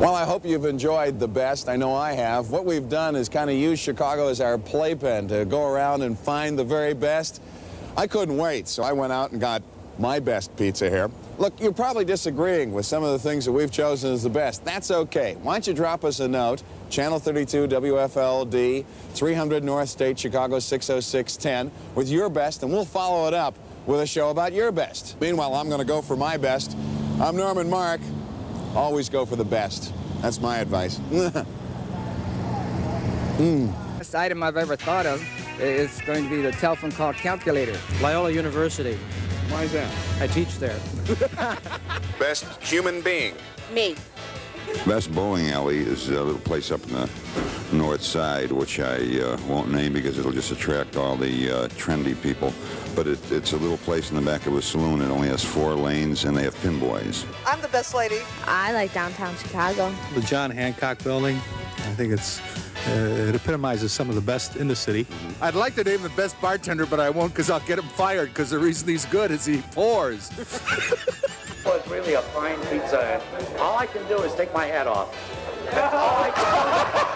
Well, I hope you've enjoyed the best. I know I have. What we've done is kind of use Chicago as our playpen to go around and find the very best. I couldn't wait, so I went out and got my best pizza here. Look, you're probably disagreeing with some of the things that we've chosen as the best. That's okay. Why don't you drop us a note, Channel 32 WFLD, 300 North State, Chicago 60610, with your best, and we'll follow it up with a show about your best. Meanwhile, I'm going to go for my best. I'm Norman Mark. Always go for the best. That's my advice. Best item I've ever thought of is going to be the telephone call calculator. Loyola University. Why is that? I teach there. Best human being. Me. Best bowling alley is a little place up in the north side, which I won't name because it'll just attract all the trendy people. But it's a little place in the back of a saloon. It only has 4 lanes, and they have pinboys. I'm the best lady. I like downtown Chicago. The John Hancock Building. I think it epitomizes some of the best in the city. I'd like to name the best bartender, but I won't because I'll get him fired because the reason he's good is he pours. Well, it's really a fine pizza. All I can do is take my hat off. That's all I can do.